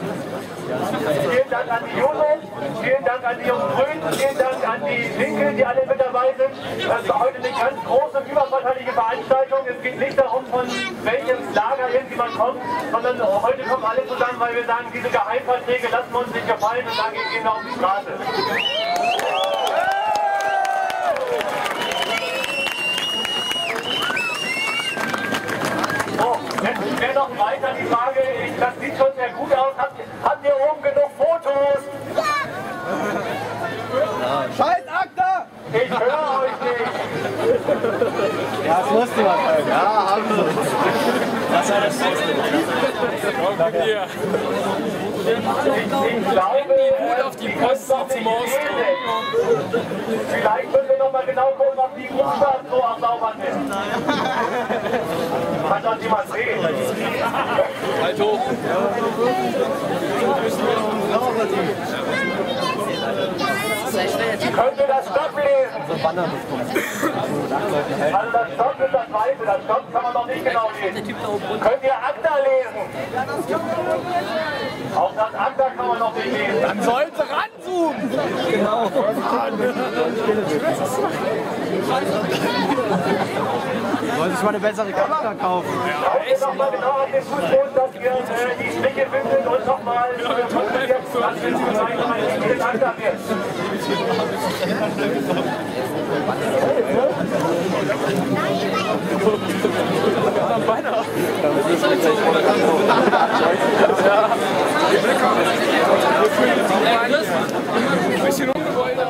Vielen Dank an die Jungen, vielen Dank an die Jungen Grünen, vielen Dank an die Linke, die alle mit dabei sind. Das war heute eine ganz große, überparteiliche Veranstaltung. Es geht nicht darum, von welchem Lager irgendjemand kommt, sondern heute kommen alle zusammen, weil wir sagen, diese Geheimverträge lassen wir uns nicht gefallen und dagegen gehen wir auf die Straße. So, jetzt wäre noch weiter die Frage, das sieht schon sehr gut aus. Habt ihr oben genug Fotos? Scheiß ACTA! Ich höre euch nicht. Ja, das musste man halt. Ja, haben wir. Was war das Beste? Danke dir. Ich glaube, Gut auf die Post zum Ausdruck. Vielleicht müssen wir noch mal genau gucken, ob die Buchstaben so am Saubern sind. Kann doch niemand sehen. Halt hoch. Könnt ihr das Stopp lesen? Also das Stopp ist das Weiße, das Stopp kann man noch nicht genau lesen. Könnt ihr ACTA lesen? Auch das ACTA kann man noch nicht lesen. Dann sollte ranzoomen! Genau. Wollen sich mal eine bessere Kamera kaufen? Schaut ihr noch mal genau auf den Fußboden, dass ihr die Striche findet und noch mal kontrolliert, dass wir zusammen wie das ACTA wird. Ein bisschen ungewollt.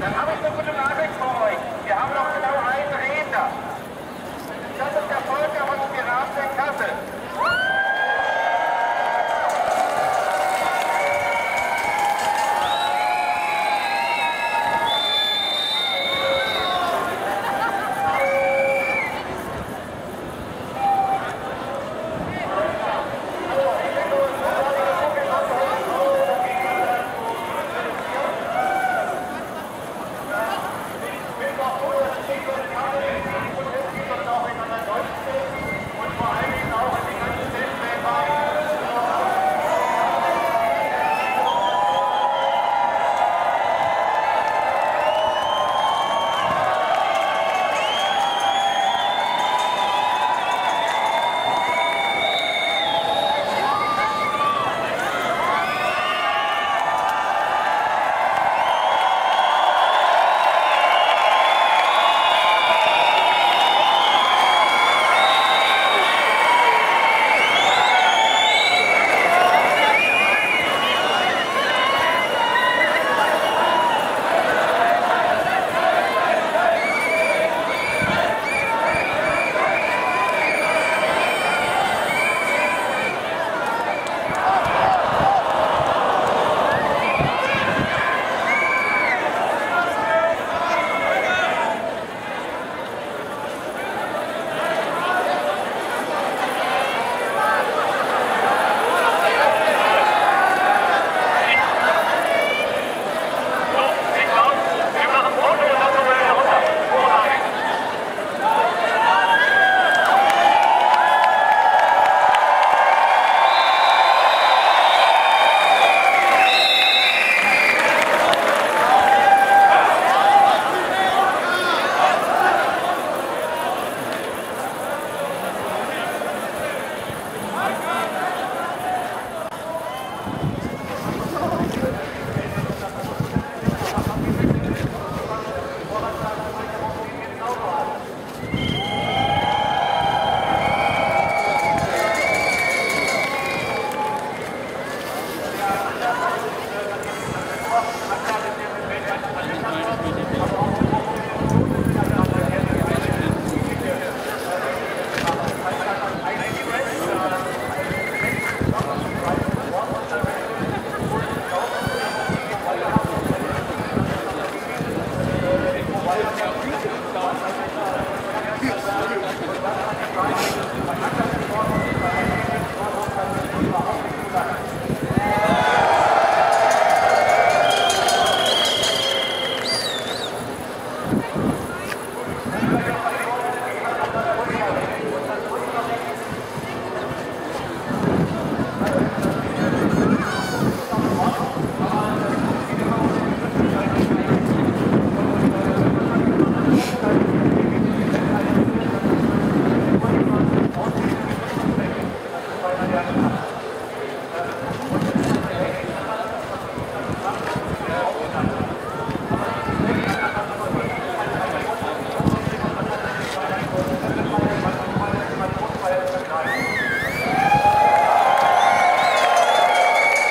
Dann habe ich eine gute Nachricht für euch. Wir haben noch genau einen Redner. Das ist der Volker von Piraten in Kassel.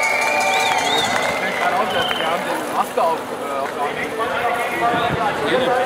Maske auf der